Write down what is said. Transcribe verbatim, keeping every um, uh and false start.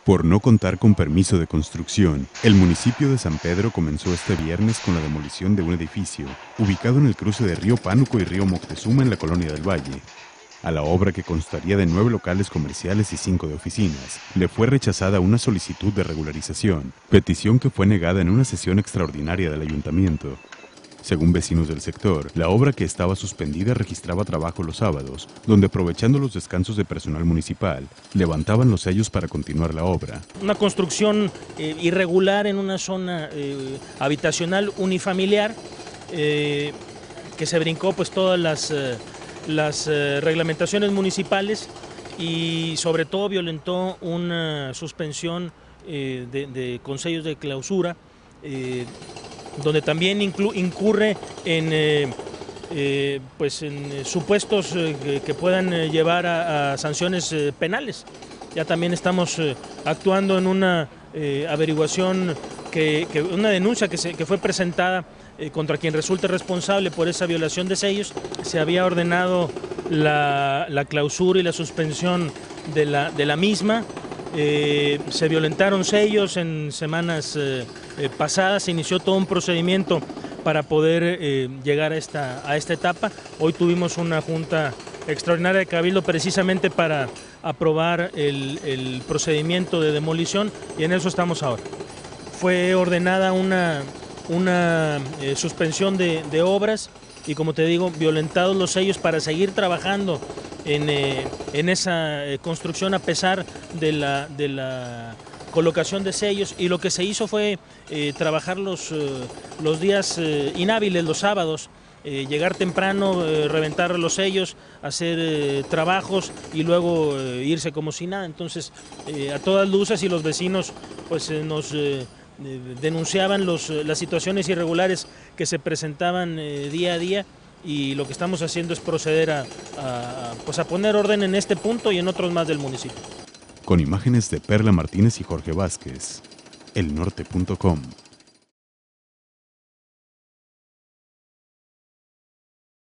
Por no contar con permiso de construcción, el municipio de San Pedro comenzó este viernes con la demolición de un edificio ubicado en el cruce de Río Pánuco y Río Moctezuma en la Colonia del Valle. A la obra, que constaría de nueve locales comerciales y cinco de oficinas, le fue rechazada una solicitud de regularización, petición que fue negada en una sesión extraordinaria del ayuntamiento. Según vecinos del sector, la obra, que estaba suspendida, registraba trabajo los sábados, donde, aprovechando los descansos de personal municipal, levantaban los sellos para continuar la obra. Una construcción eh, irregular en una zona eh, habitacional unifamiliar eh, que se brincó pues todas las, eh, las eh, reglamentaciones municipales y sobre todo violentó una suspensión eh, de, de consejos de clausura, eh, donde también incurre en, eh, eh, pues en supuestos eh, que, que puedan eh, llevar a, a sanciones eh, penales. Ya también estamos eh, actuando en una eh, averiguación, que, que una denuncia que, se, que fue presentada eh, contra quien resulte responsable por esa violación de sellos. Se había ordenado la, la clausura y la suspensión de la, de la misma. Eh, se violentaron sellos en semanas eh, eh, pasadas, se inició todo un procedimiento para poder eh, llegar a esta, a esta etapa. Hoy tuvimos una junta extraordinaria de Cabildo precisamente para aprobar el, el procedimiento de demolición y en eso estamos ahora. Fue ordenada una, una eh, suspensión de, de obras y, como te digo, violentados los sellos para seguir trabajando en, eh, en esa eh, construcción a pesar de la, de la colocación de sellos, y lo que se hizo fue eh, trabajar los, eh, los días eh, inhábiles, los sábados, eh, llegar temprano, eh, reventar los sellos, hacer eh, trabajos y luego eh, irse como si nada. Entonces, eh, a todas luces, y los vecinos pues eh, nos eh, denunciaban los, las situaciones irregulares que se presentaban eh, día a día, y lo que estamos haciendo es proceder a, a, pues a poner orden en este punto y en otros más del municipio. Con imágenes de Perla Martínez y Jorge Vázquez, el norte punto com.